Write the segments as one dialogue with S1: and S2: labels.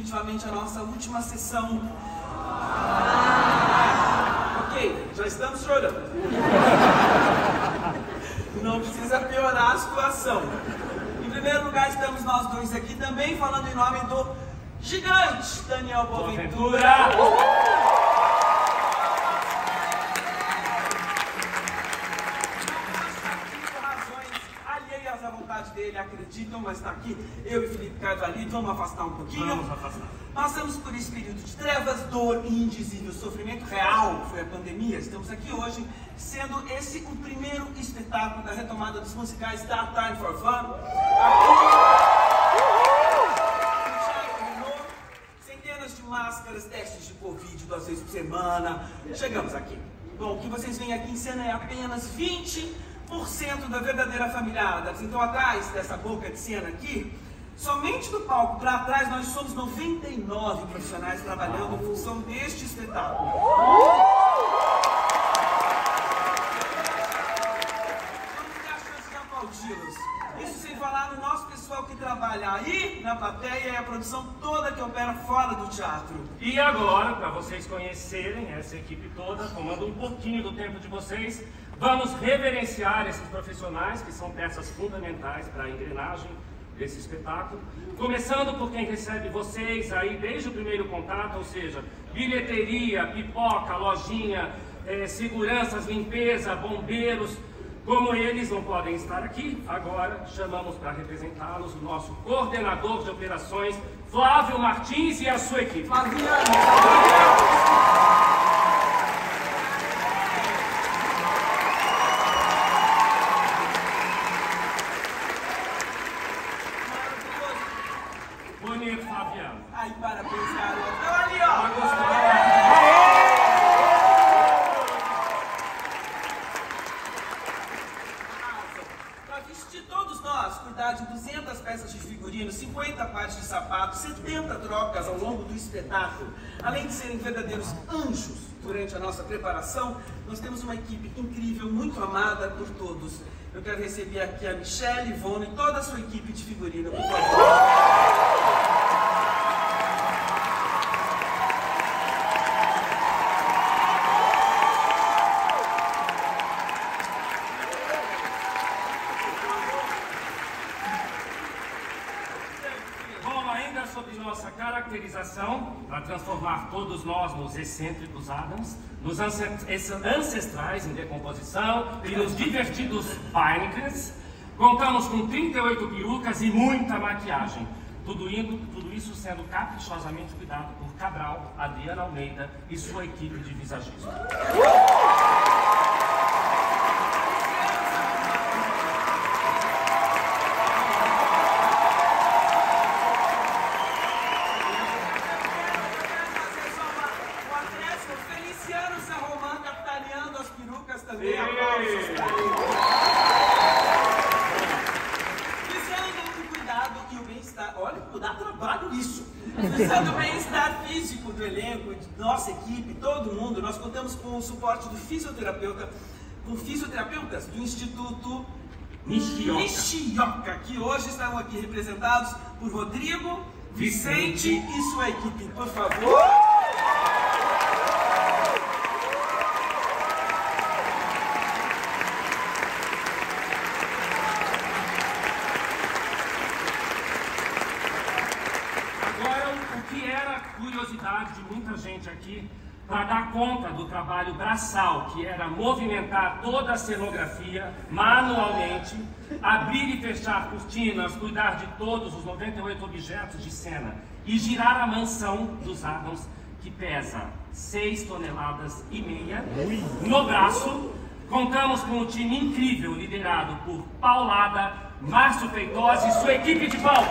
S1: definitivamente a nossa última sessão. Ok, já estamos chorando. Não precisa piorar a situação. Em primeiro lugar, estamos nós dois aqui também falando em nome do gigante Daniel Boaventura. A vontade dele, acreditam, mas está aqui eu e Felipe Carvalho, vamos afastar um pouquinho.
S2: Vamos afastar.
S1: Passamos por esse período de trevas, dor e indizível sofrimento real, foi a pandemia. Estamos aqui hoje, sendo esse o primeiro espetáculo da retomada dos musicais da Time for Fun. Aqui, centenas de máscaras, testes de Covid 2 vezes por semana. Chegamos aqui. Bom, o que vocês veem aqui em cena é apenas 20% da verdadeira família. Então, atrás dessa boca de cena aqui, somente do palco para trás, nós somos 99 profissionais trabalhando em função deste espetáculo. Vamos ter a chance de aplaudi-los. Isso sem falar no nosso pessoal que trabalha aí na plateia e a produção toda que opera fora do teatro.
S2: E agora, para vocês conhecerem essa equipe toda, tomando um pouquinho do tempo de vocês, vamos reverenciar esses profissionais que são peças fundamentais para a engrenagem desse espetáculo, começando por quem recebe vocês aí desde o primeiro contato, ou seja, bilheteria, pipoca, lojinha, seguranças, limpeza, bombeiros. Como eles não podem estar aqui, agora chamamos para representá-los o nosso coordenador de operações, Flávio Martins, e a sua equipe. Bonito, Fabiano.
S1: Ai, parabéns, garoto. Então, ali, ó. Para vestir todos nós, cuidar de 200 peças de figurino, 50 pares de sapato, 70 trocas ao longo do espetáculo. Além de serem verdadeiros anjos durante a nossa preparação, nós temos uma equipe incrível, muito amada por todos. Eu quero receber aqui a Michelle, Ivone e toda a sua equipe de figurino, por favor.
S2: Sobre nossa caracterização, para transformar todos nós nos excêntricos Adams, nos ancestrais em decomposição e nos divertidos Beinekens, contamos com 38 perucas e muita maquiagem. Tudo isso sendo caprichosamente cuidado por Cabral, Adriana Almeida e sua equipe de visagismo.
S1: Visando o bem-estar físico do elenco, de nossa equipe, todo mundo, nós contamos com o suporte do fisioterapeutas do Instituto Nishioka, que hoje estão aqui representados por Rodrigo, Vicente e sua equipe. Por favor.
S2: Curiosidade de muita gente aqui, para dar conta do trabalho braçal, que era movimentar toda a cenografia manualmente, abrir e fechar cortinas, cuidar de todos os 98 objetos de cena e girar a mansão dos Adams, que pesa 6,5 toneladas no braço. Contamos com um time incrível liderado por Paulada, Márcio Feitosa e sua equipe de palco.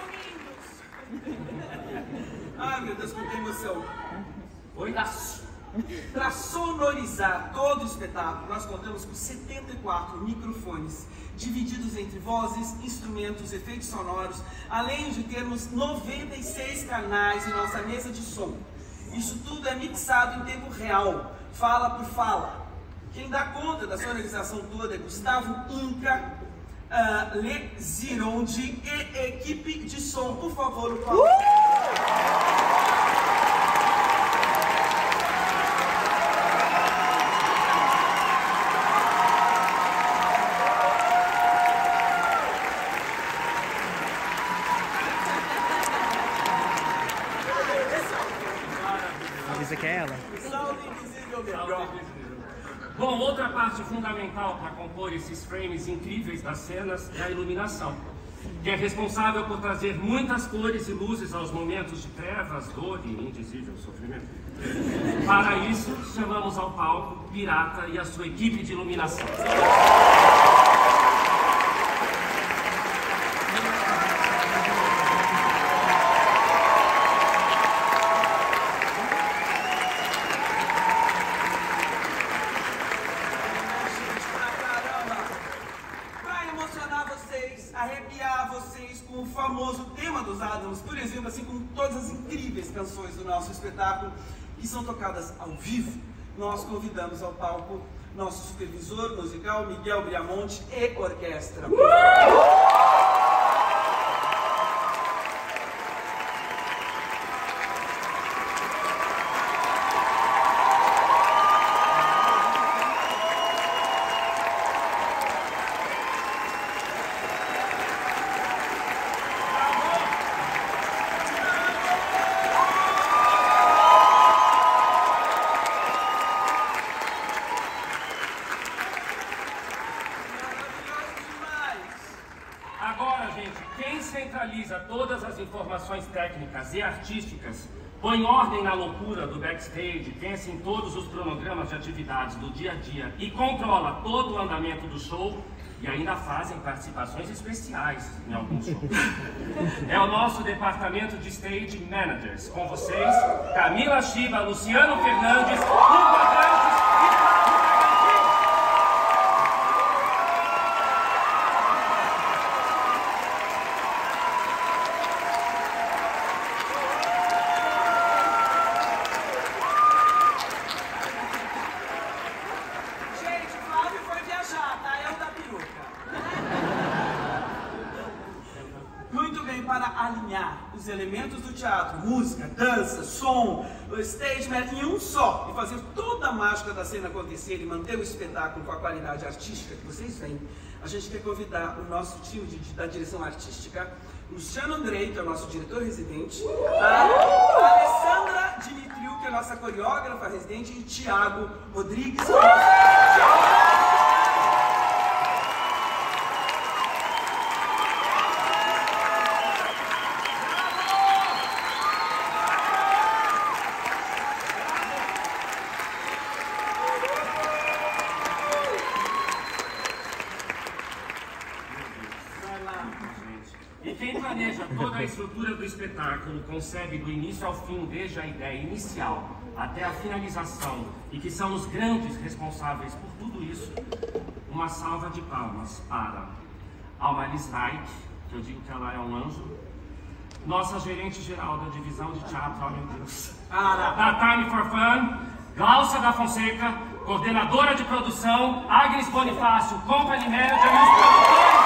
S1: Ai, meu Deus, com que emoção.
S2: Oi?
S1: Para sonorizar todo o espetáculo, nós contamos com 74 microfones, divididos entre vozes, instrumentos, efeitos sonoros, além de termos 96 canais em nossa mesa de som. Isso tudo é mixado em tempo real, fala por fala. Quem dá conta da sonorização toda é Gustavo Inca, Le Zironde e equipe de som. Por favor, o palco.
S3: Avisa que é ela.
S1: Salve invisível, melhor.
S2: Bom, outra parte fundamental para compor esses frames incríveis das cenas é a iluminação, que é responsável por trazer muitas cores e luzes aos momentos de trevas, dor e indizível sofrimento. Para isso, chamamos ao palco Pirata e a sua equipe de iluminação.
S1: Arrepiar vocês com o famoso tema dos Adams, por exemplo, assim como todas as incríveis canções do nosso espetáculo, que são tocadas ao vivo. Nós convidamos ao palco nosso supervisor musical, Miguel Briamonte, e orquestra.
S2: Agora, gente, quem centraliza todas as informações técnicas e artísticas, põe ordem na loucura do backstage, pensa em todos os cronogramas de atividades do dia a dia e controla todo o andamento do show e ainda fazem participações especiais em alguns shows. É o nosso departamento de stage managers. Com vocês, Camila Shiba, Luciano Fernandes, Hugo Abrantes e Flávio Bragantino.
S1: Gente, o Flávio foi viajar, tá? Eu da peruca. Muito bem, para alinhar os elementos do teatro, música, dança, som, o stage em um só, e fazer toda a mágica da cena acontecer e manter o espetáculo com a qualidade artística que vocês veem, a gente quer convidar o nosso time da direção artística, Luciano Andrei, que é o nosso diretor residente, a Alessandra Dimitriou, que é a nossa coreógrafa residente, e Thiago Rodrigues, que é o nosso...
S2: E quem planeja toda a estrutura do espetáculo, concebe do início ao fim, desde a ideia inicial até a finalização, e que são os grandes responsáveis por tudo isso, uma salva de palmas para Almaris Reich, que eu digo que ela é um anjo, nossa gerente geral da divisão de teatro, oh meu Deus, da Time for Fun, Glaucia da Fonseca, coordenadora de produção, Agnes Bonifácio, company manager e os produtores.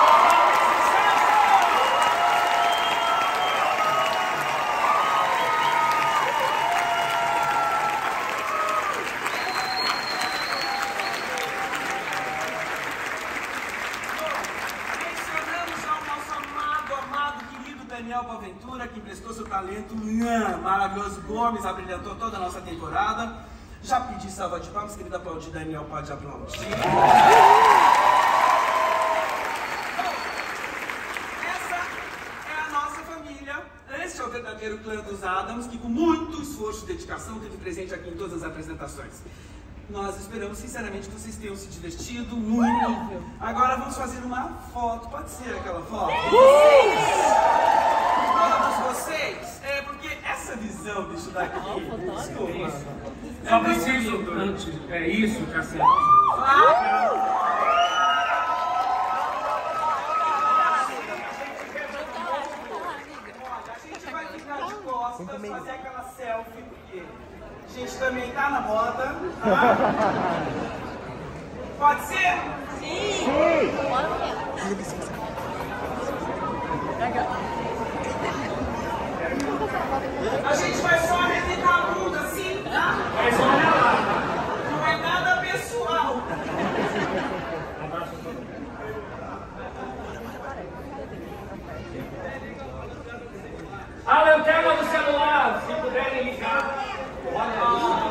S1: Daniel Boaventura, que emprestou seu talento maravilhoso. Gomes abrilhantou toda a nossa temporada. Já pedi salva de palmas, querida, aplaudir. Daniel, pode aplaudir. Essa é a nossa família. Este é o verdadeiro clã dos Adams, que com muito esforço e dedicação teve presente aqui em todas as apresentações. Nós esperamos sinceramente que vocês tenham se divertido muito. Agora vamos fazer uma foto. Pode ser aquela foto? Todos vocês, porque essa visão disso daqui, desculpa,
S2: Só preciso, antes, é isso que a senhora...
S1: A gente vai ficar de costas, fazer aquela selfie, porque a gente também tá na moda, tá? Pode ser?
S3: Sim!
S1: A gente vai só arrebentar a bunda assim, tá?
S2: É só olhar lá.
S1: Não é nada pessoal.
S2: A lanterna do celular, se puderem ligar. Olha aí.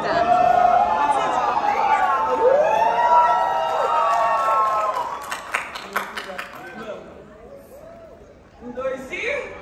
S1: Um, dois e...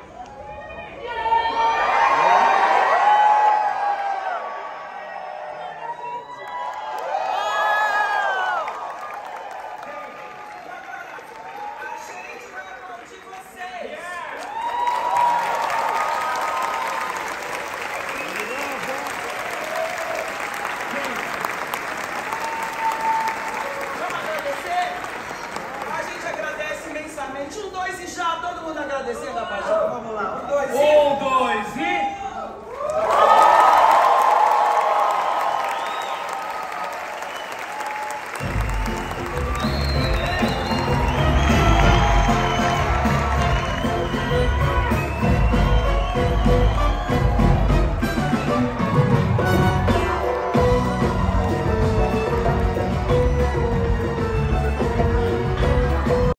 S1: Um, dois e já, todo mundo agradecendo a paixão. Vamos lá. Um, dois e...
S2: Um, dois e...